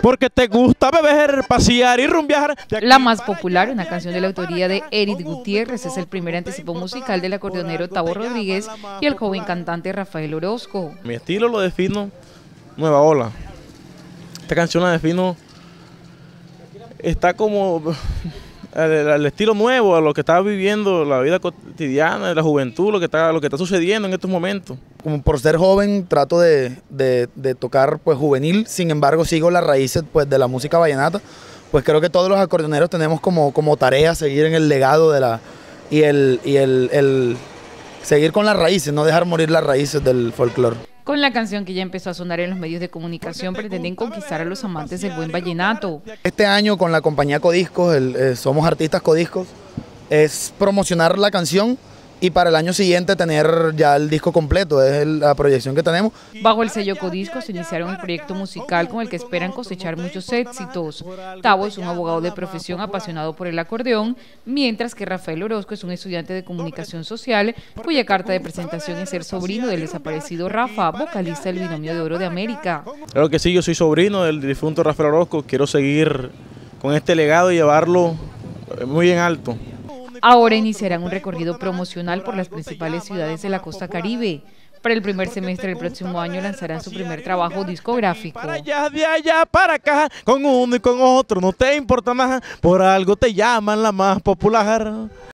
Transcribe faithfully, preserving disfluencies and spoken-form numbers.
porque te gusta beber, pasear y rumbear. La más popular, una canción de la autoría de Eric Gutiérrez, es el primer anticipo musical del acordeonero Tavo Rodríguez y el joven cantante Rafael Orozco. Mi estilo lo defino nueva ola. Esta canción la defino, está como el, el estilo nuevo a lo que está viviendo la vida cotidiana de la juventud, lo que está, lo que está sucediendo en estos momentos. Como por ser joven trato de, de, de tocar pues juvenil, sin embargo sigo las raíces pues de la música vallenata, pues creo que todos los acordeoneros tenemos como, como tarea seguir en el legado de la y el, y el, el seguir con las raíces, no dejar morir las raíces del folclore. Con la canción que ya empezó a sonar en los medios de comunicación, pretenden conquistar a los amantes del buen vallenato. Este año con la compañía Codiscos, el, eh, Somos Artistas Codiscos, es promocionar la canción y para el año siguiente tener ya el disco completo, es la proyección que tenemos. Bajo el sello Codiscos iniciaron el proyecto musical con el que esperan cosechar muchos éxitos. Tavo es un abogado de profesión apasionado por el acordeón, mientras que Rafael Orozco es un estudiante de comunicación social cuya carta de presentación es ser sobrino del desaparecido Rafa, vocalista del Binomio de Oro de América. Claro que sí, yo soy sobrino del difunto Rafael Orozco, quiero seguir con este legado y llevarlo muy en alto. Ahora iniciarán un recorrido promocional por las principales ciudades de la costa caribe. Para el primer semestre del próximo año lanzarán su primer trabajo discográfico. Para allá, de allá para acá, con uno y con otro, no te importa más, por algo te llaman la más popular.